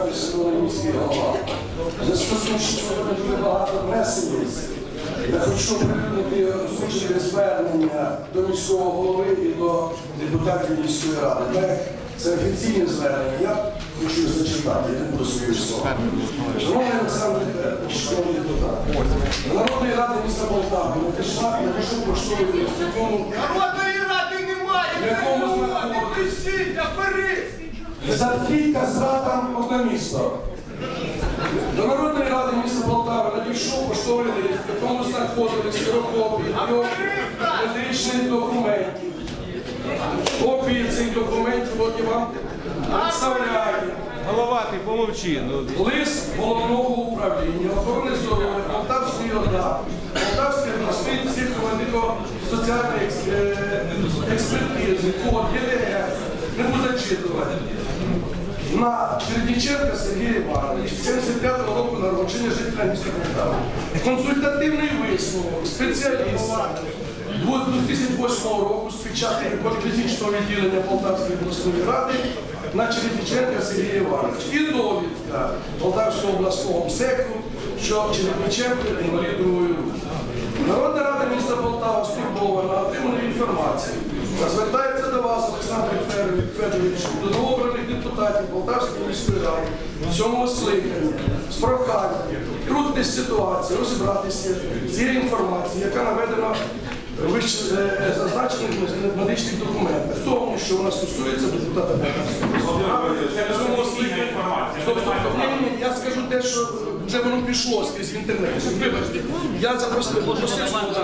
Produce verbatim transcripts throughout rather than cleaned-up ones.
сказати, шановний міський голова. Зв'язку з тим, що сьогодні дуже багато внесень. Я хочу припинити озвучити звернення до міського голови і до депутатів міської ради. Це офіційне звернення, я хочу зачитати, я не буду свої слова. Шановний Олександр Федорович, шановні депутати, Народної ради міста Полтави напишу поштовий лист, в якому... Народної ради немає! В якому знаходиться... За кілька зрадам одне місто. До Народної ради міста Полтави надійшов поштовий лист, в якому знаходились ксерокопії медичних документів. Копії цих документів от я вам представляю. Голова, ти помовчи. Лист головного управління охорони здоров'я Полтавської ОДА, Полтавської обласної психометрико-соціальної експертизи, код, ЄДР, не буду зачитувати. На Чередніченка Сергія Івановича, сімдесят п'ятого року народження, жителя міста Полтави. Консультативний висновок спеціаліста дві тисячі восьмого року з печатки поліклінічного відділення Полтавської обласної ради на Чередніченка Сергія Івановича. І довідка Полтавського обласного МСЕКу, що Чередніченко інвалід другої групи. Народна рада міста Полтава стурбована отриманою інформацією. Звертається до вас, Олександр Федорович, до новообраних депутатів Полтавської міської ради в цьому скликанні з проханням втрутитись в ситуацію, розібратися з цією інформацією, яка наведена в зазначених медичних документах, в тому, що вона стосується депутата Полтавської. Я скажу те, що вже воно пішло скрізь в інтернеті. Вибачте, я запросив, попросив сюди.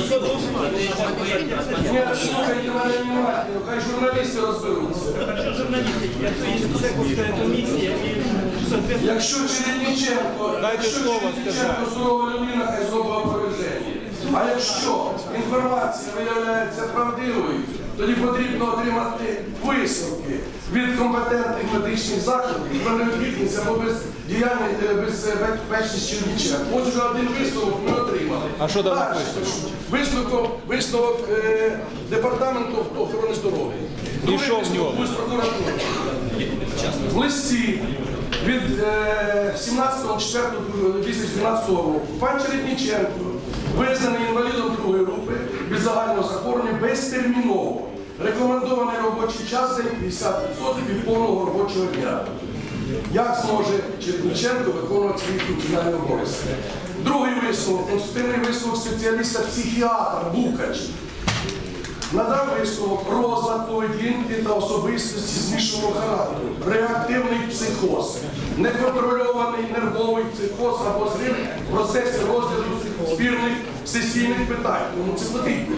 Ні, слухайте мене внимательно, хай журналісти розберуться. Якщо Чередніченко, якщо Чередніченко здорова людина, хай зробить опроверження. А якщо інформація виявляється правдивою, тоді потрібно отримати висновки від компетентних медичних закладів про необхідність або безпечність Чередніченка. Ось вже один висновок ми отримали. А що там написано? Висновок, висновок е, департаменту охорони здоров'я. І що в ньому? В листі від е, сімнадцятого червня дві тисячі дванадцятого року пан Чередніченко визнаний інвалідом другої групи від загального захворювання безтерміново. Рекомендований робочий час за п'ятдесят відсотків від повного робочого дня. Як зможе Чередніченко виконувати свої функціональні обов'язки? Другий висновок, конструктивний висновок спеціаліста-психіатра Букач. Надав висновок розлад поведінки та особистості змішаного характеру, реактивний психоз, неконтрольований нервовий психоз або зрив в процесі розгляду спірних сесійних питань. Тому це потрібно.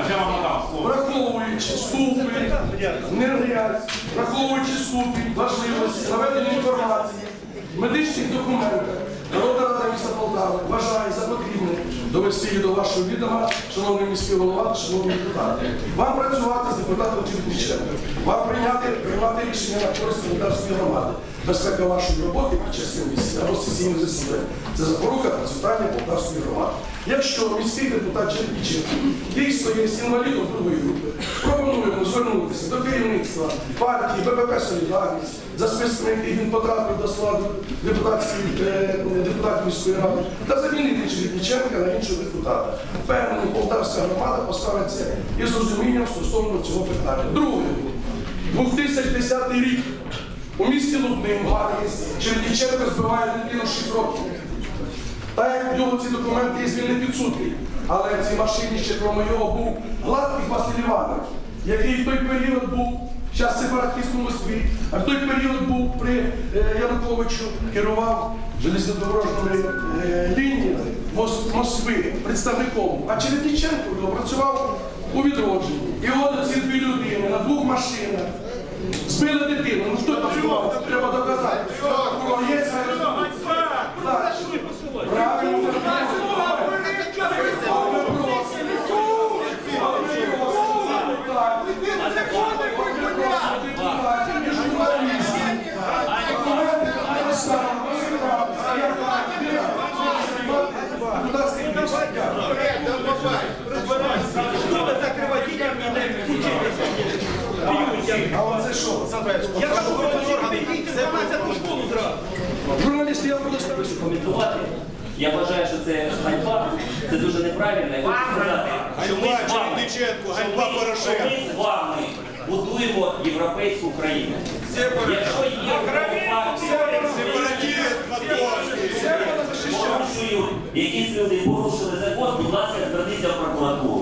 Враховуючи ступінь, нерв'язь, враховуючи ступінь, важливості, наведення інформації, медичних документах, Народна рада міста Полтави вважає за потрібне довести її до вашого відома, шановний міський голова, шановні депутати. Вам працювати з депутатом Чередніченком, вам прийняти, приймати рішення на користь Полтавської громади. Безпека вашої роботи під час сесії або сесійних засідань. Це запорука процвітання Полтавської громади. Якщо міський депутат Чередніченко дійсно є інвалідом другої групи, пропонуємо звернутися до керівництва партії БПП «Солідарність», за списком яких він потрапив до складу депутатської депутатів міської ради, та замінити Чередніченка на іншого депутата. Впевнений, Полтавська громада поставиться із розумінням стосовно цього питання. Друге. дві тисячі десятий рік. У місті Лубним, Гар'ї, Чередніченко збиває дитину шість років. Так як в нього ці документи є, він не підсудний. Але в цій машині ще крім його був Гладкий Василь Іванович, який в той період був зараз сепаратист у Москві, а в той період був при Януковичу, керував железнодорожними е, лініями Москви, представником. А Чередніченко працював у відродженні. І от ці дві людини на двох машинах збили дитину. Ну хто працював? Треба доказати. Прокурор є, це правильно. А оце що? Я кажу, ви підійте в дванадцяту школу зразу. подасте хочу виступ. коментувати. Я вважаю, що це ганьба, це дуже неправильно. Я хочу сказати, що ми з вами, Чередниченко, що ганьба ми- Порошенко. що ми з вами будуємо європейську країну. Якщо є факти, Сепаратист московський. порушують, якісь люди порушили закон, будь ласка, зверніться в прокуратуру.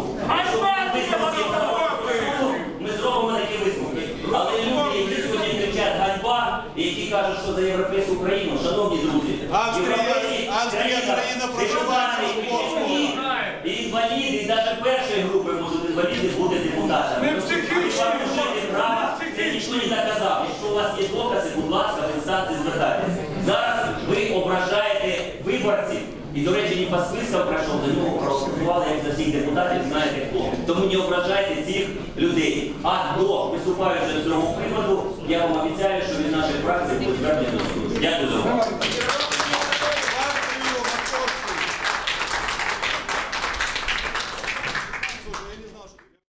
Ми зробимо такі висновки. Але люди, які сьогодні кричать ганьба, і які кажуть, що за європейську країну, шановні друзі, Австрія- європейська Австрія країна проживання депутати, і інваліди, і навіть першої групи можуть інваліди бути депутатами. Не психічні, Вам вжити права, це ніхто не доказав. Якщо у вас є докази, будь ласка, в інстанції звертайтеся. Зараз ви ображаєте виборців. І, до речі, не по спискам пройшов, за нього проголосували, як за всіх депутатів, знаєте хто. Тому не ображайте цих людей. А до виступаючого з цього приводу, я вам обіцяю, що від нашої фракції буде звернення до суду. Дякую за увагу.